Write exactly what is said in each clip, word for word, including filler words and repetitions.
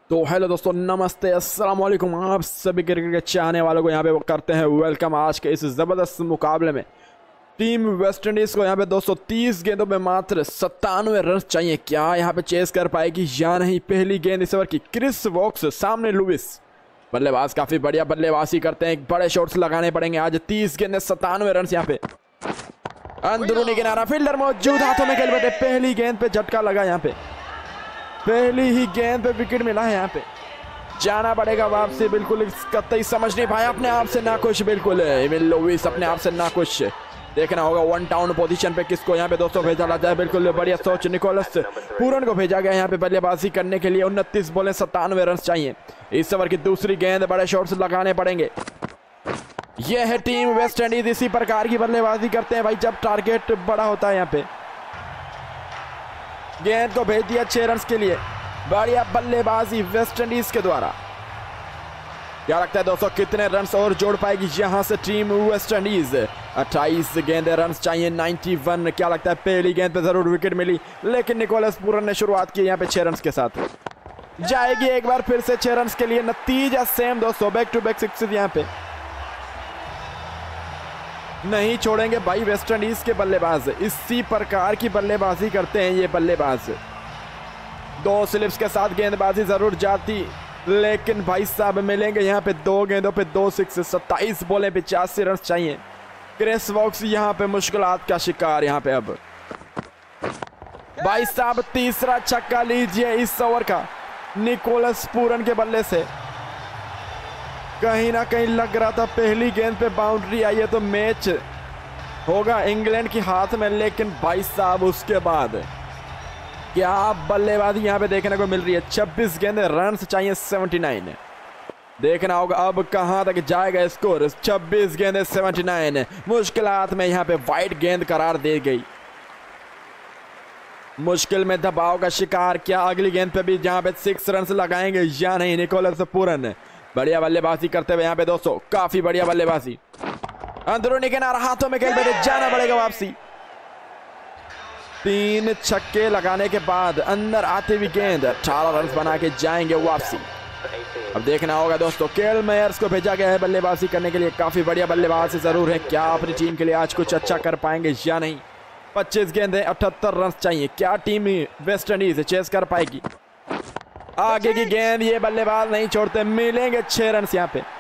तो हेलो दोस्तों, नमस्ते, अस्सलाम वालेकुम। आप सभी क्रिकेट के चाहने वालों को यहाँ पे करते हैं वेलकम। आज के इस ज़बरदस्त मुकाबले में टीम वेस्ट इंडीज़ को यहाँ पे दो सौ तीस गेंदों में मात्र सत्तानवे रन चाहिए। क्या यहाँ पे चेस कर पाएगी या नहीं? पहली गेंद इस ओवर की क्रिस वोक्स, सामने लुइस। बल्लेबाज काफ़ी बढ़िया बल्लेबाजी करते हैं, बड़े शॉट्स लगाने पड़ेंगे आज। तीस गेंद सत्तानवे रन यहाँ पे। अंदरूनी किनारा, फील्डर मौजूद, हाथों में खेल बैठे। पहली गेंद पे झटका लगा, यहाँ पे पहली ही गेंद पे विकेट मिला है। यहाँ पे जाना पड़ेगा वापसी। बिल्कुल कतई समझ नहीं पाया, अपने आप से नाखुश। बिल्कुल एमिल लुइस अपने आप से नाखुश। देखना होगा वन टाउन पोजीशन पे किसको यहाँ पे दोस्तों भेजा जाता है। बिल्कुल बढ़िया सोच, निकोलस पूरन को भेजा गया यहाँ पे बल्लेबाजी करने के लिए। उनतीस बॉलें सत्तानवे रन चाहिए। इस ओवर की दूसरी गेंद, बड़े शॉट्स लगाने पड़ेंगे। यह है टीम वेस्ट इंडीज, इसी प्रकार की बल्लेबाजी करते हैं भाई जब टारगेट बड़ा होता है। यहाँ पे गेंद को भेज दिया छह रन के लिए। बढ़िया बल्लेबाजी वेस्ट इंडीज के द्वारा। क्या लगता है दोस्तों कितने रन और जोड़ पाएगी यहां से टीम वेस्ट इंडीज? अट्ठाईस गेंदे रन चाहिए, इक्यानवे। क्या लगता है पहली गेंद पे जरूर विकेट मिली, लेकिन निकोलस पूरन ने शुरुआत की यहाँ पे छह रन के साथ। जाएगी एक बार फिर से छह रन के लिए। नतीजा सेम दोस्तों, बैक टू बैक सिक्स यहाँ पे। नहीं छोड़ेंगे भाई वेस्ट इंडीज के बल्लेबाज। इसी प्रकार की बल्लेबाजी करते हैं ये बल्लेबाज। दो स्लिप्स के साथ गेंदबाजी जरूर जाती, लेकिन भाई साहब मिलेंगे यहाँ पे दो गेंदों पे दो सिक्स। सत्ताईस बॉलें पिचासी रन चाहिए। क्रिस वोक्स यहाँ पे मुश्किलात का शिकार। यहाँ पे अब भाई साहब तीसरा छक्का लीजिए इस ओवर का निकोलस पूरन के बल्ले से। कहीं ना कहीं लग रहा था पहली गेंद पे बाउंड्री आई है तो मैच होगा इंग्लैंड के हाथ में, लेकिन भाई साहब उसके बाद क्या बल्लेबाजी यहाँ पे देखने को मिल रही है। छब्बीस गेंदे रन चाहिए, उन्यासी। देखना होगा अब कहां तक जाएगा स्कोर। छब्बीस गेंदे उन्यासी। मुश्किलात में यहाँ पे वाइड गेंद करार दे गई। मुश्किल में दबाव का शिकार। क्या अगली गेंद पे भी जहां पे सिक्स रन लगाएंगे या नहीं? निकोलस पूरन बढ़िया बल्लेबाजी करते हुए यहाँ पे दोस्तों, काफी बढ़िया बल्लेबाजी। अंदरूनी किनारा, हाथों में खेल बैठे, जाना पड़ेगा वापसी। तीन छक्के लगाने के बाद अंदर आते हुए गेंद, अठारह रन बना के जाएंगे वापसी। अब देखना होगा दोस्तों, केल मेयर्स को भेजा गया है बल्लेबाजी करने के लिए। काफी बढ़िया बल्लेबाज जरूर है। क्या अपनी टीम के लिए आज कुछ अच्छा कर पाएंगे या नहीं? पच्चीस गेंदें, अठहत्तर रन चाहिए। क्या टीम वेस्ट इंडीज चेस कर पाएगी? आगे की गेंद, ये बल्लेबाज नहीं छोड़ते। मिलेंगे छह रन यहाँ पे।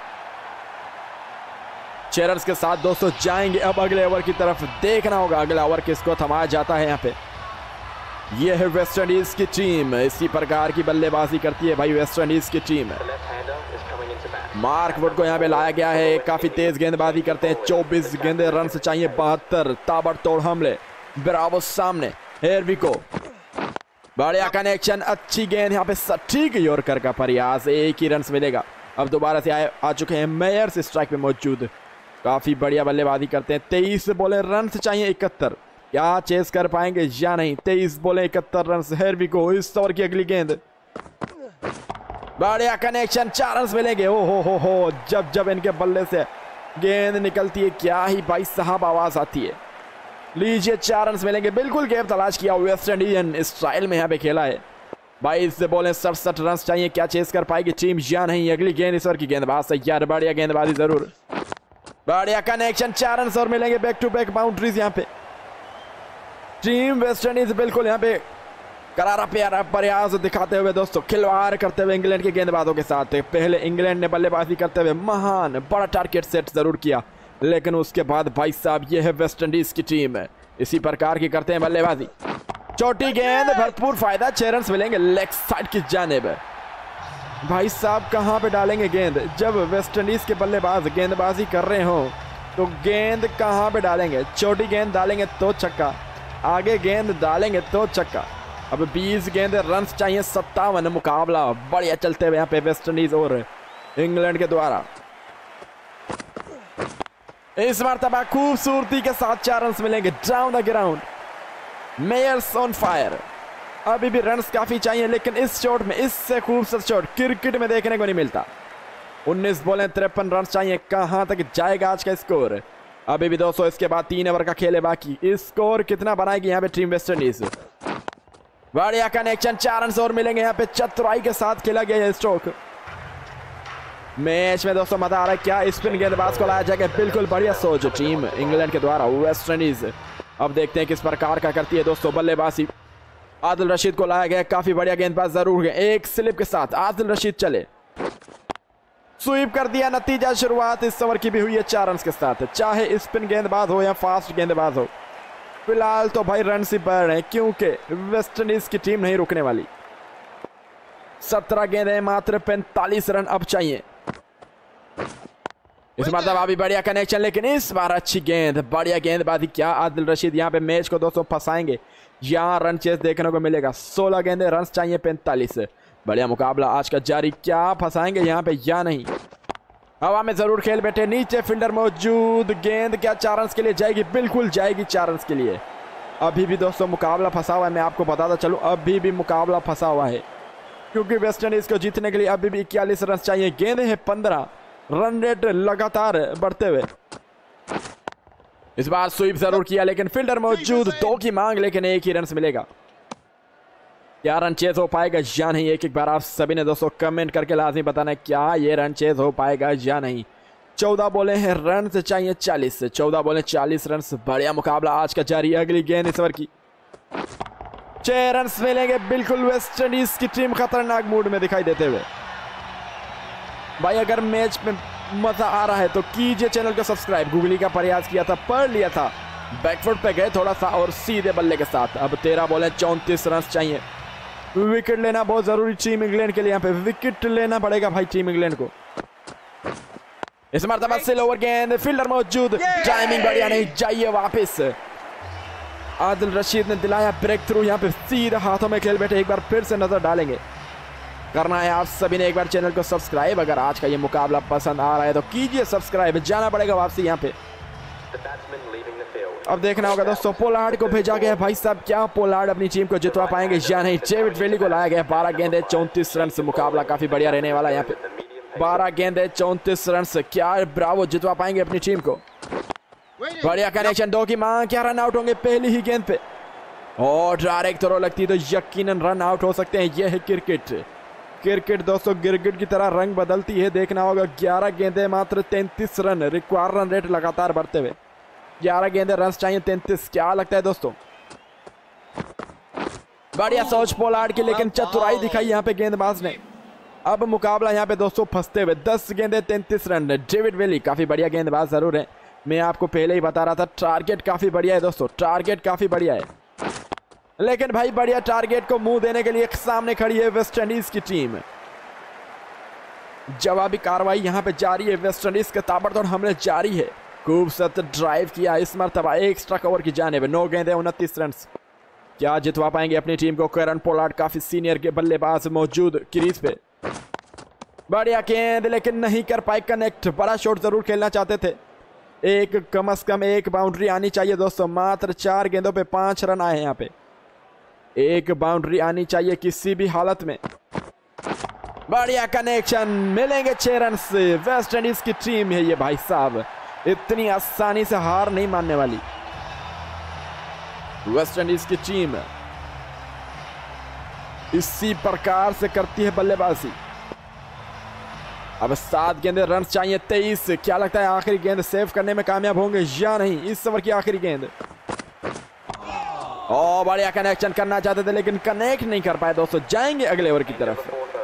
छह रन के साथ दोस्तों जाएंगे अब अगले ओवर की तरफ। देखना होगा अगला ओवर किसको थमाया जाता है। यहाँ पे यह है वेस्ट इंडीज की टीम, इसी प्रकार की बल्लेबाजी करती है भाई वेस्ट इंडीज की टीम। मार्क वुड को यहाँ पे लाया गया है, काफी तेज गेंदबाजी करते हैं। चौबीस गेंदे रन चाहिए, बहत्तर। ताबड़तोड़ हमले, ब्रावो सामने, हेरविको बढ़िया कनेक्शन, अच्छी गेंद यहाँ पे सटीक यॉर्कर का प्रयास। एक ही रन मिलेगा। अब दोबारा से आए आ चुके हैं मेयर्स स्ट्राइक पे मौजूद। काफी बढ़िया बल्लेबाजी करते हैं। तेईस बोले रन चाहिए, इकहत्तर। क्या चेस कर पाएंगे या नहीं? तेईस बोले इकहत्तर रन। हेरविको इस ओवर की अगली गेंद, बढ़िया कनेक्शन, चार रन मिलेंगे। ओ हो हो हो जब जब इनके बल्ले से गेंद निकलती है क्या ही भाई साहब आवाज आती है। लीजिए चार रन मिलेंगे। बिल्कुल गेम तलाश किया वेस्ट इंडियन स्टाइल में यहाँ पे खेला है। बाईस से बोले सड़सठ रन चाहिए। क्या चेस कर पाएगी टीम या नहीं? अगली गेंद इस ओवर की गेंदबाज तैयार, बढ़िया गेंदबाजी जरूर, बढ़िया कनेक्शन, चार रन और मिलेंगे। बैक टू बैक बाउंड्रीज यहाँ पे। टीम वेस्ट इंडीज बिल्कुल यहाँ पे करारा प्यारा प्रयास दिखाते हुए दोस्तों, खिलवाड़ करते हुए इंग्लैंड के गेंदबाजों के साथ। पहले इंग्लैंड ने बल्लेबाजी करते हुए महान बड़ा टारगेट सेट जरूर किया, लेकिन उसके बाद भाई साहब ये है वेस्ट इंडीज की टीम है, इसी प्रकार की करते हैं बल्लेबाजी। छोटी गेंद, भरपूर फायदा, छह रन मिलेंगे लेग साइड की जानिब। भाई साहब कहां पे डालेंगे गेंद? जब वेस्ट इंडीज के बल्लेबाज गेंदबाजी कर रहे हो तो गेंद कहां पे डालेंगे? छोटी गेंद डालेंगे तो छक्का, आगे गेंद डालेंगे तो छक्का। अब बीस गेंद रन चाहिए, सत्तावन। मुकाबला बढ़िया चलते हुए यहाँ पे वेस्ट इंडीज और इंग्लैंड के द्वारा। इस मरतबा खूबसूरती के साथ चार रन मिलेंगे। Down the ground, Mayers on fire. अभी भी रन काफी चाहिए, लेकिन इस शॉट में, इससे खूबसूरत शॉट क्रिकेट में देखने को नहीं मिलता। उन्नीस बॉलें, तिरपन रन चाहिए। कहां तक जाएगा आज का स्कोर? अभी भी दोस्तों इसके बाद तीन ओवर का खेल है बाकी। स्कोर कितना बनाएगी यहाँ पे टीम वेस्ट इंडीज? बढ़िया कनेक्शन, चार रन और मिलेंगे यहाँ पे। चतुराई के साथ खेला गया है स्ट्रोक। मैच में दोस्तों मजा आ रहा है। क्या स्पिन गेंदबाज को लाया जाएगा? बिल्कुल बढ़िया सोच टीम इंग्लैंड के द्वारा। वेस्ट इंडीज अब देखते हैं किस प्रकार का करती है दोस्तों बल्लेबाजी। आदिल रशीद को लाया गया, काफी बढ़िया गेंदबाज जरूर है। एक स्लिप के साथ आदिल रशीद चले, स्वीप कर दिया। नतीजा शुरुआत इस ओवर की भी हुई है चार रन के साथ। चाहे स्पिन गेंदबाज हो या फास्ट गेंदबाज हो, फिलहाल तो भाई रन से बढ़ रहे हैं क्योंकि वेस्ट इंडीज की टीम नहीं रुकने वाली। सत्रह गेंदें, मात्र पैंतालीस रन अब चाहिए। इस मतलब अभी बढ़िया कनेक्शन, लेकिन इस बार अच्छी गेंद, बढ़िया गेंदबाजी। क्या आदिल रशीद यहाँ पे मैच को दोस्तों फंसाएंगे? यहाँ रन चेस देखने को मिलेगा। सोलह गेंदें, रन चाहिए पैंतालीस। बढ़िया मुकाबला आज का जारी। क्या फंसाएंगे यहाँ पे या नहीं? हवा में जरूर खेल बैठे, नीचे फील्डर मौजूद। गेंद क्या चार रन के लिए जाएगी? बिल्कुल जाएगी चार रन के लिए। अभी भी दोस्तों मुकाबला फंसा हुआ है। मैं आपको बताता चलूं, अभी भी मुकाबला फंसा हुआ है क्योंकि वेस्ट इंडीज को जीतने के लिए अभी भी इक्यालीस रन चाहिए। गेंदें हैं पंद्रह, रन रेट लगातार बढ़ते हुए। इस बार स्वीप जरूर किया लेकिन फील्डर मौजूद। दो की मांग, लेकिन एक ही रन मिलेगा। क्या रन चेज हो पाएगा या नहीं? एक एक बार आप सभी ने दोस्तों कमेंट करके लाजमी बताना है क्या ये रन चेज हो पाएगा या नहीं। चौदह बोले हैं, रन से चाहिए चालीस। चौदह बोले चालीस रन। बढ़िया मुकाबला आज का जारी। अगली गेंद इस ओवर की, छह रन मिलेंगे। बिल्कुल वेस्ट इंडीज की टीम खतरनाक मूड में दिखाई देते हुए। भाई अगर मैच में मजा आ रहा है तो कीजिए चैनल को सब्सक्राइब। गूगली का प्रयास किया था, पढ़ लिया था, बैकफुट पे गए थोड़ा सा और सीधे बल्ले के साथ। अब तेरह बॉलें, चौंतीस रन चाहिए। विकेट लेना बहुत जरूरी टीम इंग्लैंड के लिए। यहाँ पे विकेट लेना पड़ेगा भाई टीम इंग्लैंड को। इस मरतबा से लोअर गेंद, फील्डर मौजूद, टाइमिंग बढ़िया नहीं, जाइए वापस। आदिल रशीद ने दिलाया ब्रेक थ्रू। यहाँ पे सीधे हाथों में खेल बैठे। एक बार फिर से नजर डालेंगे। करना है आप सभी ने एक बार चैनल को सब्सक्राइब। अगर आज का ये मुकाबला पसंद आ रहा है तो कीजिए सब्सक्राइब। जाना पड़ेगा वापसी यहाँ पे। अब देखना होगा दोस्तों, पोलार्ड को भेजा गया भाई साहब। क्या पोलार्ड अपनी टीम को जितवा पाएंगे या नहीं? डेविड विली को लाया गया। बारह गेंदे, चौंतीस रन से मुकाबला काफी बढ़िया रहने वाला है यहाँ पे। बारह गेंदे, चौंतीस रन से क्या ब्रावो जितवा पाएंगे अपनी टीम को? बढ़िया कनेक्शन, दो की मांग। क्या रन आउट होंगे पहली ही गेंद पे? और डायरेक्ट थ्रो लगती तो यकीनन रन आउट हो सकते हैं। यह है क्रिकेट। क्रिकेट दोस्तों गिरगिट की तरह रंग बदलती है। देखना होगा, ग्यारह गेंदे, मात्र तैंतीस रन। रिक्वायर रन रेट लगातार बढ़ते हुए। ग्यारह गेंदे, रन चाहिए तैंतीस। क्या लगता है दोस्तों? बढ़िया सोच पोलार्ड की, लेकिन चतुराई दिखाई यहाँ पे गेंदबाज ने। अब मुकाबला यहाँ पे दोस्तों फंसते हुए। दस गेंदे, तैंतीस रन। डेविड विली काफी बढ़िया गेंदबाज जरूर है। मैं आपको पहले ही बता रहा था, टारगेट काफी बढ़िया है दोस्तों। टारगेट काफी बढ़िया है, लेकिन भाई बढ़िया टारगेट को मुंह देने के लिए सामने खड़ी है वेस्ट इंडीज की टीम। जवाबी कार्रवाई यहाँ पे जारी है। वेस्ट इंडीज के ताबड़तोड़ हमले जारी है। खूबसूरत ड्राइव किया इस मरतबा एक्स्ट्रा कवर की जाने में। नौ गेंदे, उनतीस रन। क्या जितवा पाएंगे अपनी टीम को? करन पोलार्ड काफी सीनियर के बल्लेबाज मौजूद क्रीज पे। बढ़िया गेंद, लेकिन नहीं कर पाए कनेक्ट। बड़ा शॉट जरूर खेलना चाहते थे। एक कम से कम एक बाउंड्री आनी चाहिए दोस्तों। मात्र चार गेंदों पे पांच रन आए हैं यहाँ पे। एक बाउंड्री आनी चाहिए किसी भी हालत में। बढ़िया कनेक्शन, मिलेंगे छह रन से। वेस्ट इंडीज की टीम है ये भाई साहब, इतनी आसानी से हार नहीं मानने वाली। वेस्ट इंडीज की टीम इसी प्रकार से करती है बल्लेबाजी। अब सात गेंदे, रन चाहिए तेईस। क्या लगता है आखिरी गेंद सेव करने में कामयाब होंगे या नहीं? इस ओवर की आखिरी गेंद। ओ बढ़िया कनेक्शन करना चाहते थे लेकिन कनेक्ट नहीं कर पाए दोस्तों। जाएंगे अगले ओवर की तरफ।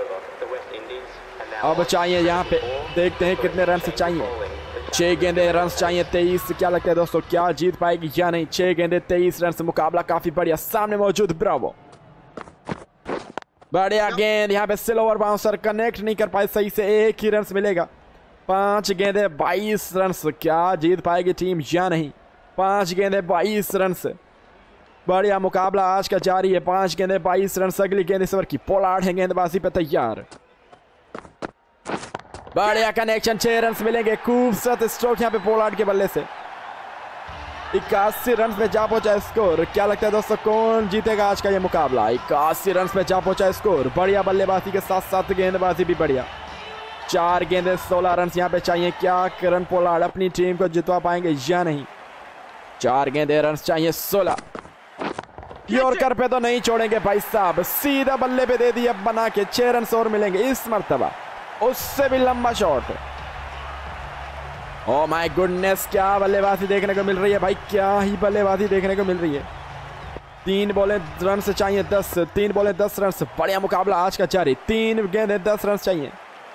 अब चाहिए यहाँ पे, देखते हैं कितने रन चाहिए। छह गेंदे, रन चाहिए तेईस। क्या लगता है दोस्तों, क्या जीत पाएगी या नहीं? छह गेंदे, तेईस रन से मुकाबला काफी बढ़िया। सामने मौजूद ब्रावो। बढ़िया गेंद, यहाँ पे स्लोअर बाउंसर, कनेक्ट नहीं कर पाए सही से। एक ही रन मिलेगा। पांच गेंदे, बाईस रन। क्या जीत पाएगी टीम या नहीं? पांच गेंदे, बाईस रन से बढ़िया मुकाबला आज का जारी है। पांच गेंदे, बाईस रन। अगली गेंद इस ओवर की। पोलार्ड है गेंदबाजी पे तैयार। बढ़िया कनेक्शन, छह रन मिलेंगे। खूबसूरत स्ट्रोक यहाँ पे पोलार्ड के बल्ले से। इक्यासी रन पे जा पहुंचा स्कोर। क्या लगता है दोस्तों, कौन जीतेगा आज का ये मुकाबला? इक्यासी रन पे जा पहुंचा स्कोर। बढ़िया बल्लेबाजी के साथ साथ गेंदबाजी भी बढ़िया। चार गेंदे, सोलह रन यहाँ पे चाहिए। क्या करन पोलार्ड अपनी टीम को जितवा पाएंगे या नहीं? चार गेंदे, रन चाहिए सोलह। यॉर्कर पे तो नहीं छोड़ेंगे भाई साहब, सीधा बल्ले पे दे दिया बना के। छह रन और मिलेंगे इस मर्तबा, उससे भी लंबा शॉट। ओ माय गुडनेस, क्या बल्लेबाजी देखने को मिल रही है भाई, क्या ही बल्लेबाजी देखने को मिल रही है। तीन बॉलें रन से चाहिए दस, तीन बॉलें दस रन से। बढ़िया मुकाबला आज का जारी, तीन गेंदें दस रन चाहिए।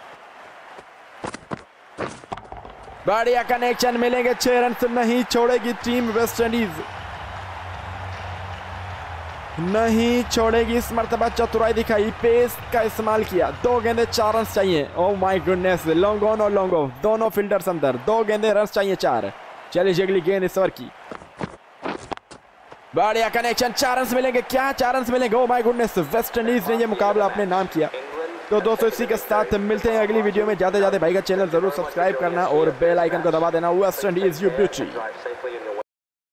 बढ़िया कनेक्शन मिलेंगे, छह रन से नहीं छोड़ेगी टीम वेस्ट इंडीज, नहीं छोड़ेगी इस मर्तबा। चतुराई दिखाई, पेस का इस्तेमाल किया, दो गेंदे चार रन चाहिए। Oh my goodness, long on और लॉन्ग ऑफ दोनों फील्डर्स अंदर, दो गेंदे रन चाहिए चार। चलिए अगली गेंद इस ओवर की, बढ़िया कनेक्शन, चार रन मिलेंगे क्या, चार रन मिलेंगे। Oh my goodness, West Indies ने ये मुकाबला अपने नाम किया। तो दोस्तों इसी के साथ मिलते हैं अगली वीडियो में। जाते जाते भाई का चैनल जरूर सब्सक्राइब करना और बेल आइकन को दबा देना। West Indies you beauty.